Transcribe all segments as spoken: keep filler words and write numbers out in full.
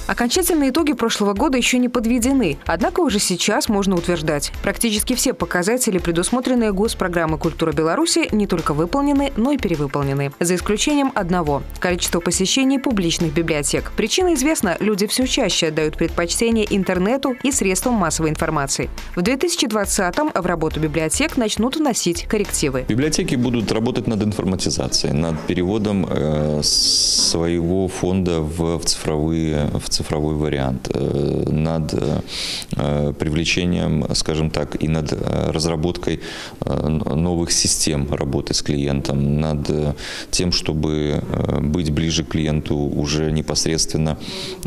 Окончательные итоги прошлого года еще не подведены, однако уже сейчас можно утверждать, практически все показатели, предусмотренные Госпрограммой «Культура Беларуси», не только выполнены, но и перевыполнены. За исключением одного – количество посещений публичных библиотек. Причина известна – люди все чаще отдают предпочтение интернету и средствам массовой информации. В две тысячи двадцатом в работу библиотек начнут вносить коррективы. Библиотеки будут работать над информатизацией, над переводом э, своего фонда в цифровые в цифровой вариант, над привлечением, скажем так, и над разработкой новых систем работы с клиентом, над тем, чтобы быть ближе к клиенту уже непосредственно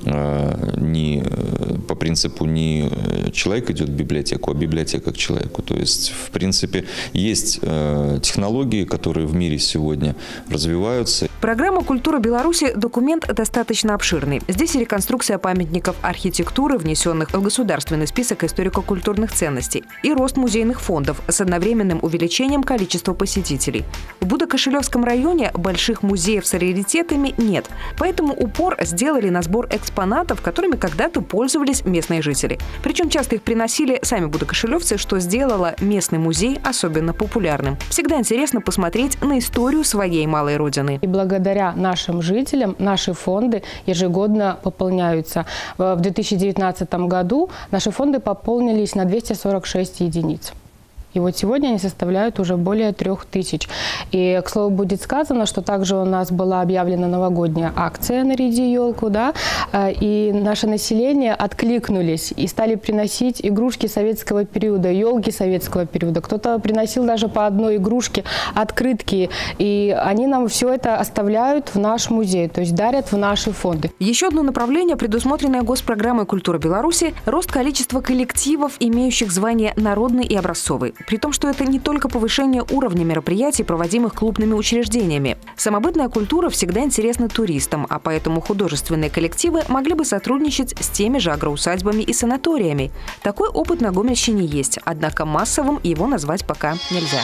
не по принципу не человек идет в библиотеку, а библиотека к человеку. То есть, в принципе, есть технологии, которые в мире сегодня развиваются. Программа «Культура Беларуси» – документ достаточно обширный. Здесь и реконструкция памятников архитектуры, внесенных в государственный список историко-культурных ценностей, и рост музейных фондов с одновременным увеличением количества посетителей. В Будо-Кошелевском районе больших музеев с раритетами нет, поэтому упор сделали на сбор экспонатов, которыми когда-то пользовались местные жители. Причем часто их приносили сами будокошелевцы, что сделало местный музей особенно популярным. Всегда интересно посмотреть на историю своей малой родины. И благодаря нашим жителям наши фонды ежегодно пополняются. В две тысячи девятнадцатом году наши фонды пополнились на двести сорок шесть единиц. И вот сегодня они составляют уже более трех тысяч. И, к слову, будет сказано, что также у нас была объявлена новогодняя акция «Наряди елку», да, и наше население откликнулись и стали приносить игрушки советского периода, елки советского периода. Кто-то приносил даже по одной игрушке, открытки. И они нам все это оставляют в наш музей, то есть дарят в наши фонды. Еще одно направление, предусмотренное Госпрограммой «Культура Беларуси» – рост количества коллективов, имеющих звание «народный» и «образцовый». При том, что это не только повышение уровня мероприятий, проводимых клубными учреждениями. Самобытная культура всегда интересна туристам, а поэтому художественные коллективы могли бы сотрудничать с теми же агроусадьбами и санаториями. Такой опыт на Гомельщине есть, однако массовым его назвать пока нельзя.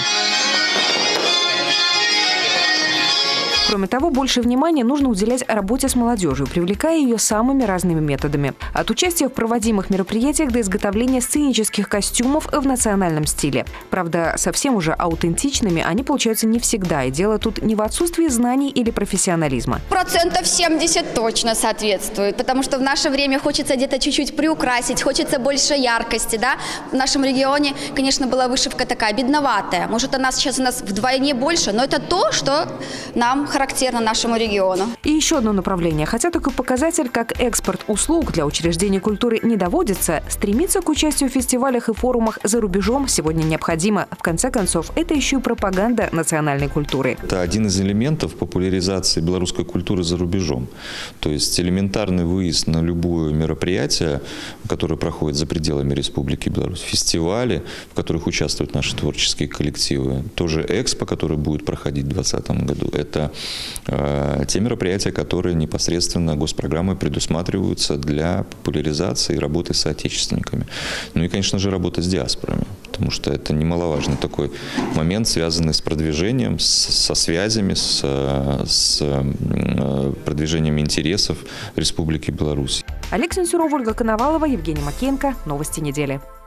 Кроме того, больше внимания нужно уделять работе с молодежью, привлекая ее самыми разными методами. От участия в проводимых мероприятиях до изготовления сценических костюмов в национальном стиле. Правда, совсем уже аутентичными они получаются не всегда, и дело тут не в отсутствии знаний или профессионализма. Процентов семьдесят точно соответствует, потому что в наше время хочется где-то чуть-чуть приукрасить, хочется больше яркости, да. В нашем регионе, конечно, была вышивка такая бедноватая. Может, она сейчас у нас вдвойне больше, но это то, что нам характерно нашему региону. И еще одно направление. Хотя такой показатель, как экспорт услуг для учреждений культуры не доводится, стремиться к участию в фестивалях и форумах за рубежом сегодня необходимо. В конце концов, это еще и пропаганда национальной культуры. Это один из элементов популяризации белорусской культуры за рубежом. То есть элементарный выезд на любое мероприятие, которое проходит за пределами Республики Беларусь, фестивали, в которых участвуют наши творческие коллективы, тоже Экспо, который будет проходить в две тысячи двадцатом году. Это те мероприятия, которые непосредственно госпрограммой предусматриваются для популяризации и работы с соотечественниками. Ну и, конечно же, работа с диаспорами, потому что это немаловажный такой момент, связанный с продвижением, с, со связями, с, с продвижением интересов Республики Беларусь. Олег Сенцюров, Ольга Коновалова, Евгений Макеенко. Новости недели.